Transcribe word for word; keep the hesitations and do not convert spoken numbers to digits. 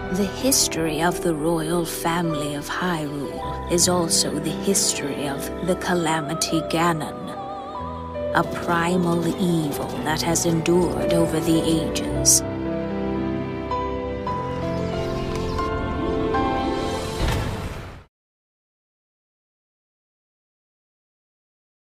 The history of the royal family of Hyrule is also the history of the Calamity Ganon, a primal evil that has endured over the ages.